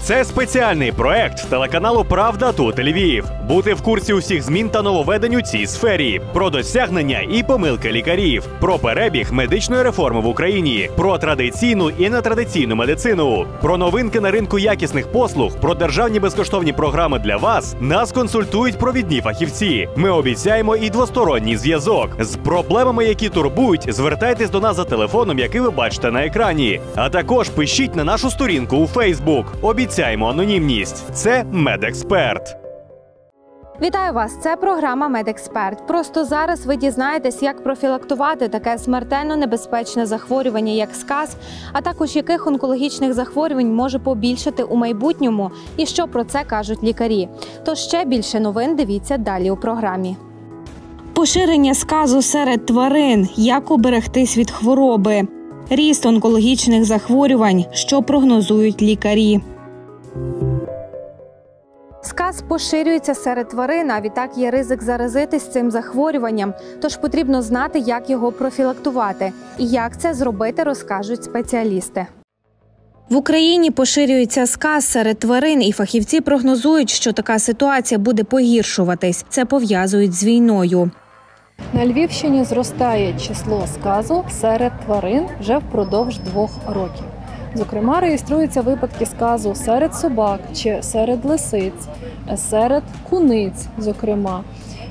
Це спеціальний проект телеканалу «Правда» тут Львів. Бути в курсі усіх змін та нововведень у цій сфері. Про досягнення і помилки лікарів. Про перебіг медичної реформи в Україні. Про традиційну і нетрадиційну медицину. Про новинки на ринку якісних послуг. Про державні безкоштовні програми для вас. Нас консультують провідні фахівці. Ми обіцяємо і двосторонній зв'язок. З проблемами, які турбують, звертайтесь до нас за телефоном, який ви бачите на екрані. А також пишіть на нашу сторінку у Фейсбук. Обіцяємо анонімність. Це «Медексперт». Вітаю вас! Це програма «Медексперт». Просто зараз ви дізнаєтесь, як профілактувати таке смертельно небезпечне захворювання, як сказ, а також яких онкологічних захворювань може побільшати у майбутньому і що про це кажуть лікарі. Тож ще більше новин дивіться далі у програмі. Поширення сказу серед тварин. Як уберегтись від хвороби. Ріст онкологічних захворювань. Що прогнозують лікарі. Сказ поширюється серед тварин, а відтак є ризик заразитись цим захворюванням. Тож потрібно знати, як його профілактувати. І як це зробити, розкажуть спеціалісти. В Україні поширюється сказ серед тварин, і фахівці прогнозують, що така ситуація буде погіршуватись. Це пов'язують з війною. На Львівщині зростає число сказу серед тварин вже впродовж 2 років. Зокрема, реєструються випадки сказу серед собак чи серед лисиць, серед куниць, зокрема.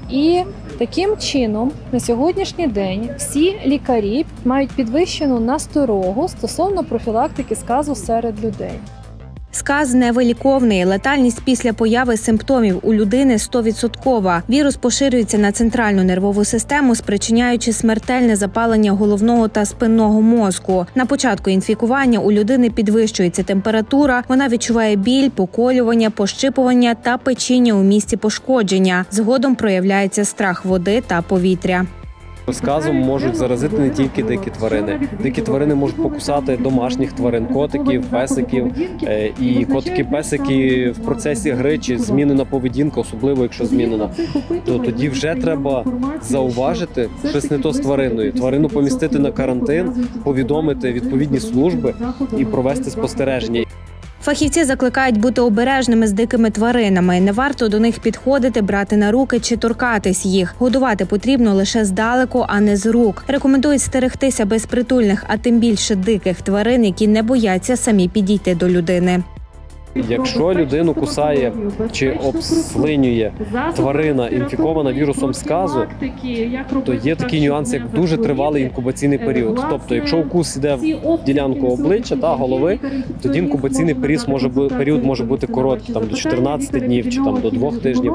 І таким чином на сьогоднішній день всі лікарі мають підвищену насторогу стосовно профілактики сказу серед людей. Сказ невиліковний. Летальність після появи симптомів у людини 100%. Вірус поширюється на центральну нервову систему, спричиняючи смертельне запалення головного та спинного мозку. На початку інфікування у людини підвищується температура, вона відчуває біль, поколювання, пощипування та печіння у місці пошкодження. Згодом проявляється страх води та повітря. Сказом можуть заразити не тільки дикі тварини. Дикі тварини можуть покусати домашніх тварин, котиків, песиків. І котики-песики в процесі гри чи змінена поведінка, особливо якщо змінена, то тоді вже треба зауважити щось не то з твариною. Тварину помістити на карантин, повідомити відповідні служби і провести спостереження. Фахівці закликають бути обережними з дикими тваринами. Не варто до них підходити, брати на руки чи торкатись їх. Годувати потрібно лише здалеку, а не з рук. Рекомендують стерегтися безпритульних, а тим більше диких тварин, які не бояться самі підійти до людини. Якщо людину кусає чи обслинює тварина, інфікована вірусом сказу, то є такий нюанс, як дуже тривалий інкубаційний період. Тобто, якщо укус йде в ділянку обличчя та голови, тоді інкубаційний період може бути короткий, до 14 днів чи до 2 тижнів,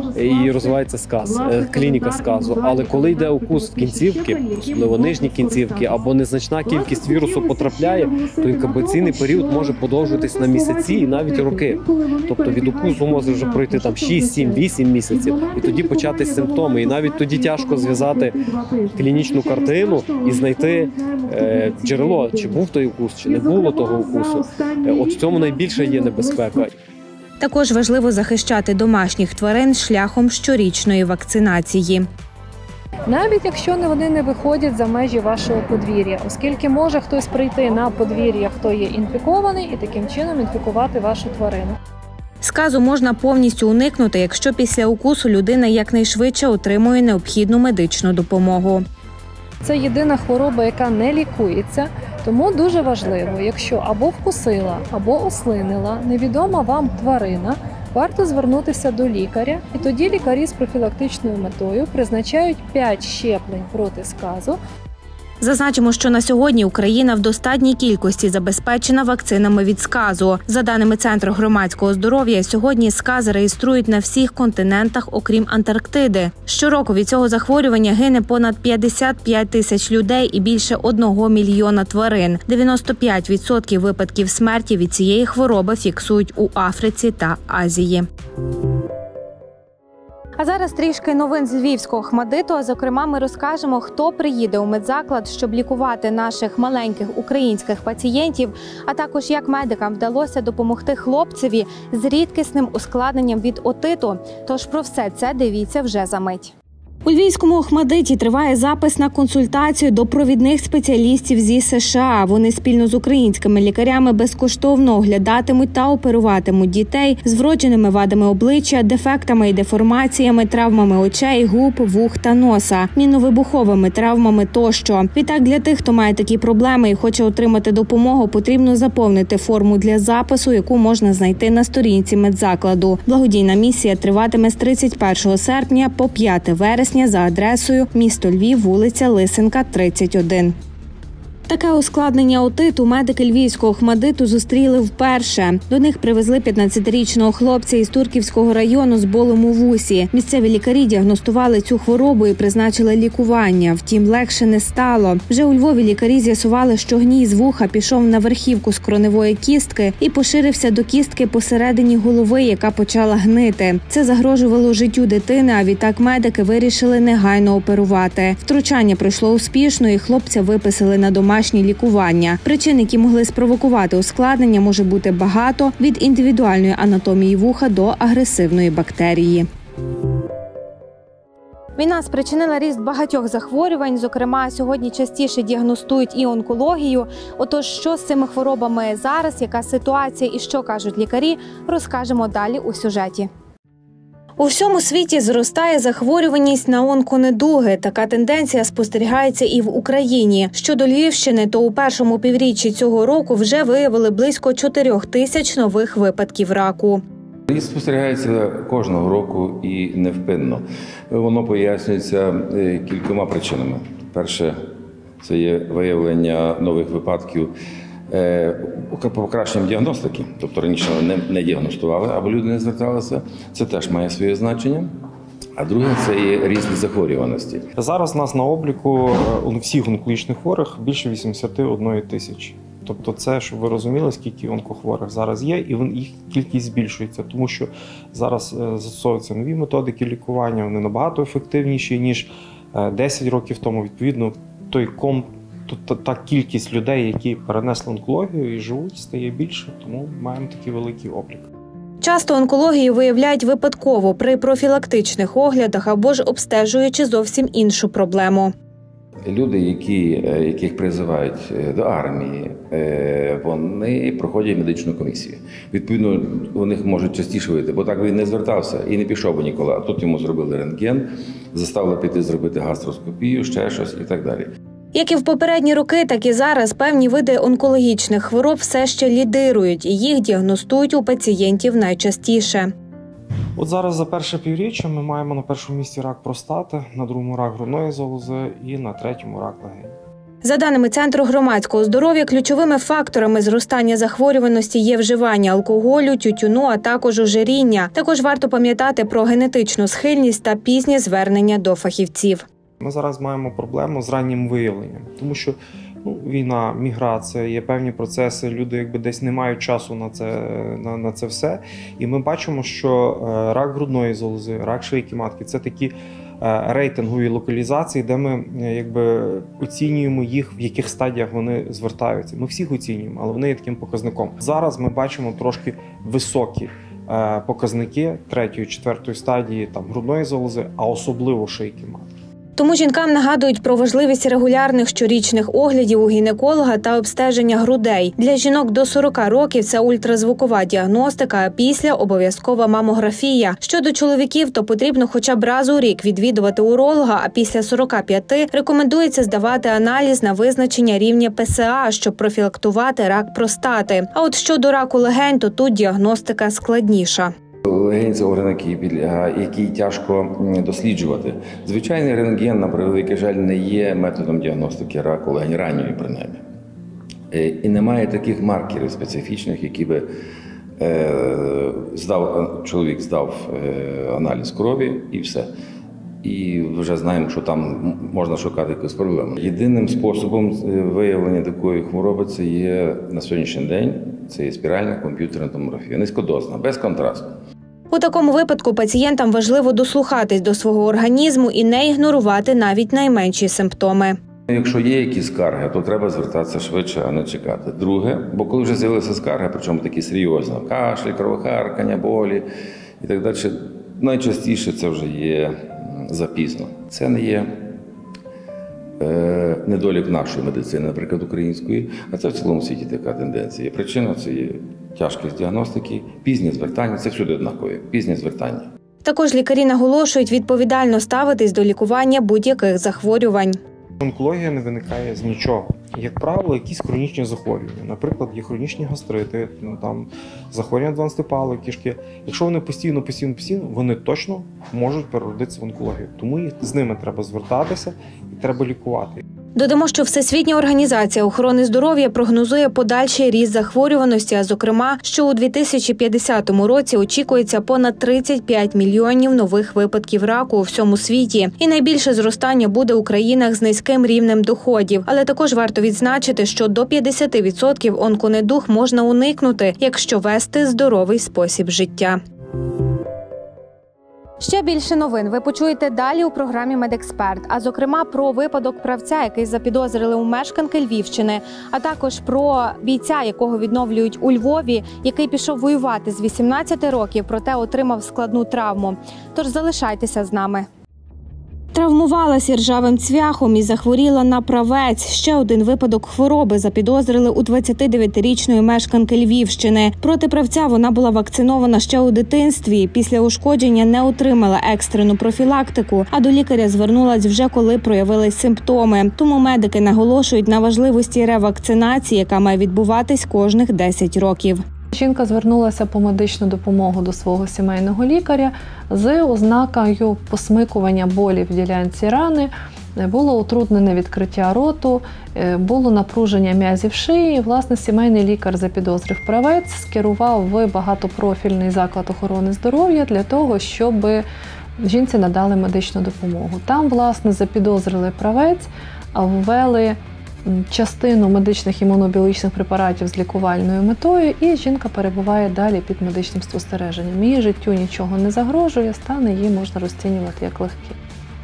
і розвивається сказ, клініка сказу. Але коли йде укус в кінцівки, особливо нижні кінцівки, або незначна кількість вірусу потрапляє, то інкубаційний період може подовжуватись на місяці і навіть роки. Тобто від укусу може вже пройти 6, 7, 8 місяців і тоді початись симптоми. І навіть тоді тяжко зв'язати клінічну картину і знайти джерело, чи був той укус, чи не було того укусу. От в цьому найбільше є небезпека. Також важливо захищати домашніх тварин шляхом щорічної вакцинації. Навіть якщо вони не виходять за межі вашого подвір'я, оскільки може хтось прийти на подвір'я, хто є інфікований, і таким чином інфікувати вашу тварину. Сказу можна повністю уникнути, якщо після укусу людина якнайшвидше отримує необхідну медичну допомогу. Це єдина хвороба, яка не лікується, тому дуже важливо, якщо або вкусила, або ослинила невідома вам тварина, варто звернутися до лікаря, і тоді лікарі з профілактичною метою призначають 5 щеплень проти сказу. Зазначимо, що на сьогодні Україна в достатній кількості забезпечена вакцинами від сказу. За даними Центру громадського здоров'я, сьогодні сказ реєструють на всіх континентах, окрім Антарктиди. Щороку від цього захворювання гине понад 55 тисяч людей і більше 1 мільйона тварин. 95% випадків смерті від цієї хвороби фіксують у Африці та Азії. А зараз трішки новин з львівського ОХМАТДИТу, а зокрема ми розкажемо, хто приїде у медзаклад, щоб лікувати наших маленьких українських пацієнтів, а також як медикам вдалося допомогти хлопцеві з рідкісним ускладненням від отиту. Тож про все це дивіться вже за мить. У Львівському Охмадиті триває запис на консультацію до провідних спеціалістів зі США. Вони спільно з українськими лікарями безкоштовно оглядатимуть та оперуватимуть дітей з вродженими вадами обличчя, дефектами і деформаціями, травмами очей, губ, вух та носа, мінно-вибуховими травмами тощо. Відтак для тих, хто має такі проблеми і хоче отримати допомогу, потрібно заповнити форму для запису, яку можна знайти на сторінці медзакладу. Благодійна місія триватиме з 31 серпня по 5 вересня за адресою місто Львів, вулиця Лисенка, 31. Таке ускладнення отиту медики Львівського Охмадиту зустріли вперше. До них привезли 15-річного хлопця із Турківського району з болем у вусі. Місцеві лікарі діагностували цю хворобу і призначили лікування. Втім, легше не стало. Вже у Львові лікарі з'ясували, що гній з вуха пішов на верхівку скроневої кістки і поширився до кістки посередині голови, яка почала гнити. Це загрожувало життю дитини, а відтак медики вирішили негайно оперувати. Втручання пройшло успішно і хлопця виписали на домашнє лікування. Причин, які могли спровокувати ускладнення, може бути багато – від індивідуальної анатомії вуха до агресивної бактерії. Війна спричинила ріст багатьох захворювань, зокрема, сьогодні частіше діагностують і онкологію. Отож, що з цими хворобами зараз, яка ситуація і що кажуть лікарі, розкажемо далі у сюжеті. У всьому світі зростає захворюваність на онконедуги. Така тенденція спостерігається і в Україні. Щодо Львівщини, то у першому півріччі цього року вже виявили близько 4 тисяч нових випадків раку. Ріст спостерігається кожного року і невпинно. Воно пояснюється кількома причинами. Перше – це є виявлення нових випадків покращенням діагностики. Тобто раніше не діагностували, або люди не зверталися. Це теж має своє значення. А друге – це є ріст захворюваності. Зараз у нас на обліку у всіх онкологічних хворих більше 81 тисячі. Тобто це, щоб ви розуміли, скільки онкохворих зараз є, і їх кількість збільшується, тому що зараз застосовуються нові методики лікування, вони набагато ефективніші, ніж 10 років тому. Відповідно, та кількість людей, які перенесли онкологію і живуть, стає більше, тому маємо такий великий облік. Часто онкологію виявляють випадково при профілактичних оглядах або ж обстежуючи зовсім іншу проблему. Люди, яких призивають до армії, вони проходять медичну комісію. Відповідно, у них можуть частіше вийти, бо так він не звертався і не пішов би ніколи. А тут йому зробили рентген, заставили піти зробити гастроскопію, ще щось і так далі. Як і в попередні роки, так і зараз певні види онкологічних хвороб все ще лідирують, і їх діагностують у пацієнтів найчастіше. От зараз за перше півріччя ми маємо на першому місці рак простати, на другому рак грудної залози і на третьому рак легень. За даними Центру громадського здоров'я, ключовими факторами зростання захворюваності є вживання алкоголю, тютюну, а також ожиріння. Також варто пам'ятати про генетичну схильність та пізнє звернення до фахівців. Ми зараз маємо проблему з раннім виявленням, тому що війна, міграція, є певні процеси, люди десь не мають часу на це все. І ми бачимо, що рак грудної залози, рак шийки матки – це такі рейтингові локалізації, де ми оцінюємо їх, в яких стадіях вони звертаються. Ми всіх оцінюємо, але вони є таким показником. Зараз ми бачимо трошки високі показники 3-4 стадії грудної залози, а особливо шийки матки. Тому жінкам нагадують про важливість регулярних щорічних оглядів у гінеколога та обстеження грудей. Для жінок до 40 років це ультразвукова діагностика, а після – обов'язкова мамографія. Щодо чоловіків, то потрібно хоча б раз у рік відвідувати уролога, а після 45 рекомендується здавати аналіз на визначення рівня ПСА, щоб профілактувати рак простати. А от щодо раку легень, то тут діагностика складніша. Легень – це орган, який тяжко досліджувати. Звичайний рентген, на превеликий жаль, не є методом діагностики раку легень, ранньої принаймні. І немає таких маркерів специфічних, які би чоловік здав аналіз крові і все. І вже знаємо, що там можна шукати якусь проблему. Єдиним способом виявлення такої хвороби це є на сьогоднішній день це є спіральна комп'ютерна томографія, низькодозна, без контрасту. У такому випадку пацієнтам важливо дослухатись до свого організму і не ігнорувати навіть найменші симптоми. Якщо є якісь скарги, то треба звертатися швидше, а не чекати. Друге, бо коли вже з'явилися скарги, причому такі серйозні, кашель, кровохаркання, болі і так далі, найчастіше це вже є запізно. Це не є недолік нашої медицини, наприклад, української, а це в цілому світі така тенденція. Причина – це є тяжкість діагностики, пізнє звертання, це всюди однакові, пізнє звертання. Також лікарі наголошують відповідально ставитись до лікування будь-яких захворювань. Онкологія не виникає з нічого. Як правило, якісь хронічні захворювання. Наприклад, є хронічні гастрити, там, захворювання 12-палої кишки. Якщо вони постійно, вони точно можуть переродитися в онкологію. Тому з ними треба звертатися і треба лікувати. Додамо, що Всесвітня організація охорони здоров'я прогнозує подальший ріст захворюваності, а зокрема, що у 2050 році очікується понад 35 мільйонів нових випадків раку у всьому світі. І найбільше зростання буде у країнах з низьким рівнем доходів. Але також варто відзначити, що до 50% онконедуг можна уникнути, якщо вести здоровий спосіб життя. Ще більше новин ви почуєте далі у програмі «Медексперт», а зокрема про випадок правця, який запідозрили у мешканки Львівщини, а також про бійця, якого відновлюють у Львові, який пішов воювати з 18 років, проте отримав складну травму. Тож залишайтеся з нами. Травмувалася ржавим цвяхом і захворіла на правець. Ще один випадок хвороби запідозрили у 29-річної мешканки Львівщини. Проти правця вона була вакцинована ще у дитинстві. Після ушкодження не отримала екстрену профілактику, а до лікаря звернулась вже коли проявились симптоми. Тому медики наголошують на важливості ревакцинації, яка має відбуватись кожних 10 років. Жінка звернулася по медичну допомогу до свого сімейного лікаря з ознакою посмикування болі в ділянці рани, було утруднене відкриття роту, було напруження м'язів шиї. Власне, сімейний лікар запідозрив правець, скерував в багатопрофільний заклад охорони здоров'я для того, щоб жінці надали медичну допомогу. Там, власне, запідозрили правець, ввели частину медичних імунобіологічних препаратів з лікувальною метою, і жінка перебуває далі під медичним спостереженням. Її життю нічого не загрожує, стан її можна розцінювати як легкий.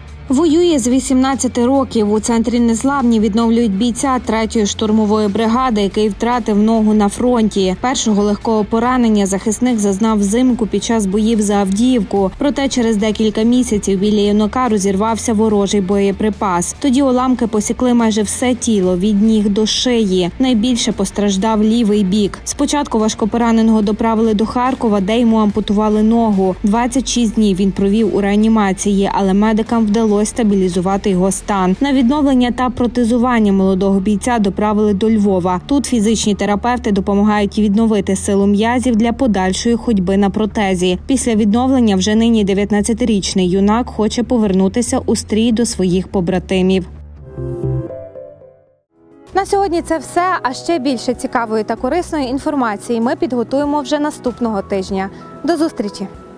Воює з 18 років. У центрі Незламні відновлюють бійця 3-ї штурмової бригади, який втратив ногу на фронті. Першого легкого поранення захисник зазнав взимку під час боїв за Авдіївку. Проте через декілька місяців біля юнака розірвався ворожий боєприпас. Тоді уламки посікли майже все тіло, від ніг до шиї. Найбільше постраждав лівий бік. Спочатку важкопораненого доправили до Харкова, де йому ампутували ногу. 26 днів він провів у реанімації, але медикам вдалося стабілізувати його стан. На відновлення та протезування молодого бійця доправили до Львова. Тут фізичні терапевти допомагають відновити силу м'язів для подальшої ходьби на протезі. Після відновлення вже нині 19-річний юнак хоче повернутися у стрій до своїх побратимів. На сьогодні це все, а ще більше цікавої та корисної інформації ми підготуємо вже наступного тижня. До зустрічі!